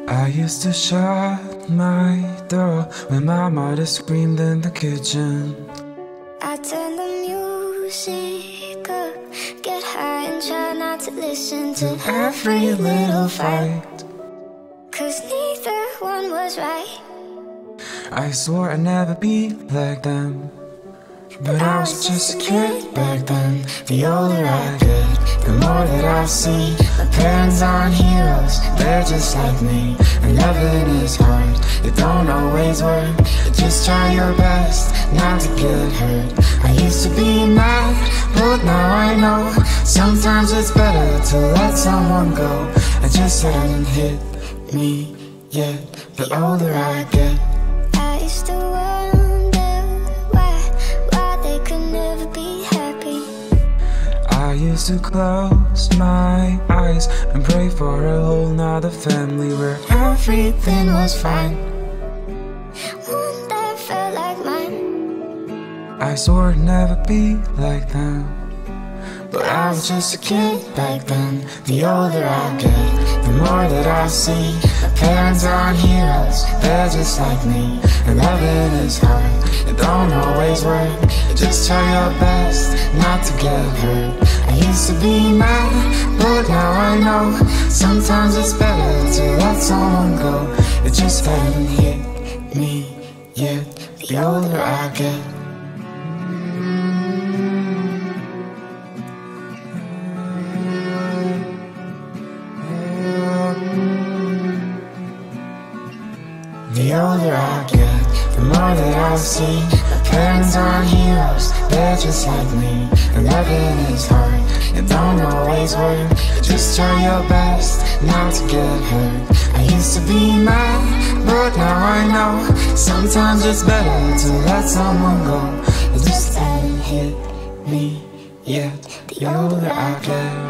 I used to shut my door when my mother screamed in the kitchen. I turn the music up, get high and try not to listen to Every little fight, 'cause neither one was right. I swore I'd never be like them, but I was just a kid back then. The older I get, the more that I see my parents aren't heroes, they're just like me. And loving is hard, it don't always work. Just try your best not to get hurt. I used to be mad, but now I know sometimes it's better to let someone go. I just hadn't hit me yet, the older I get. I used to wonder why they could never be happy. I used to close my eyes and pray for a whole nother family where everything was fine. One that felt like mine. I swore I'd never be like them, but I was just a kid back then. The older I get, the more that I see my parents aren't heroes, they're just like me. And loving is hard, it don't always work. Just try your best not to get hurt. I used to be mad, but now I know sometimes it's better to let someone go. It just hadn't hit me yet, the older I get. The older I get, the more that I see my parents aren't heroes, they're just like me. And loving is hard, it don't always work. Just try your best not to get hurt. I used to be mad, but now I know sometimes it's better to let someone go. It just hadn't hit me yet, the older I get.